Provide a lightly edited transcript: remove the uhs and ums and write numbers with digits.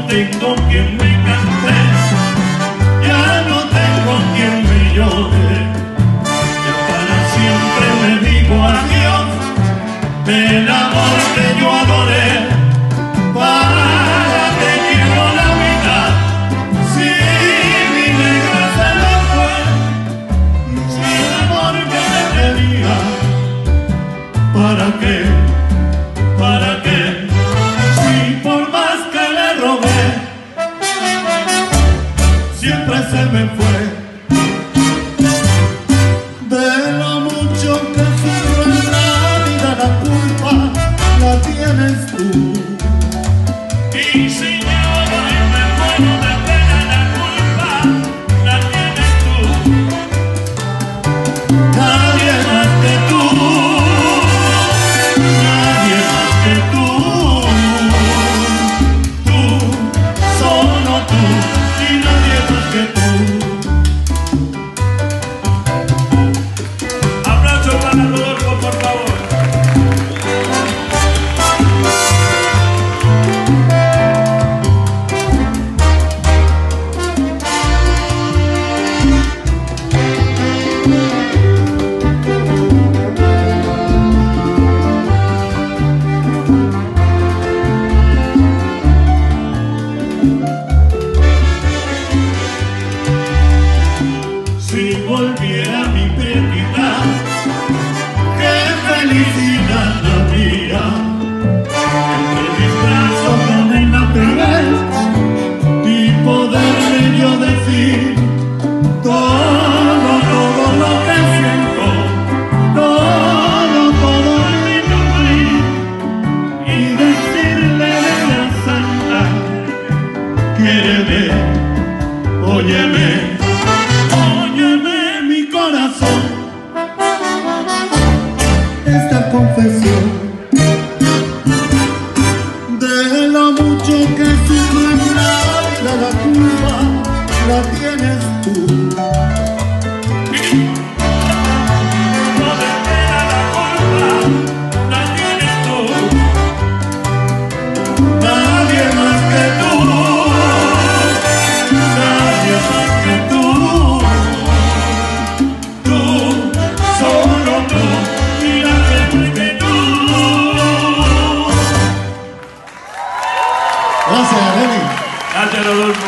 tengo quien me cante, ya no tengo quien me llore, ya para siempre me digo adiós del amor que yo adoré. ¿Para qué quiero la vida si mi negra se me fue? Si el amor que me tenía, ¿para qué? ¿Para qué? Si por más que le rogué, siempre se me fue. De lo mucho que sufro en la vida, la culpa la tienes tú. Y si lloro y me muero de pena, la culpa la tienes tú. Nadie más que tú, nadie más que tú. Tú, solo tú, y nadie más que tú. Aplausos para Rodolfo, por favor. Si volviera mi prioridad, qué felicidad habría. Entre mis brazos morena te ves y poderle yo decir todo, todo lo que siento, todo, todo mi sufrir, y decirle de la santa, quiéreme, óyeme. Óyeme mi corazón, esta confesión de lo mucho que sufro en la vida, la culpa la tienes tú. No te espera la culpa, la tienes tú. Nadie más que tú, nadie más que tú. Gracias, Lenny. Gracias, Rodolfo.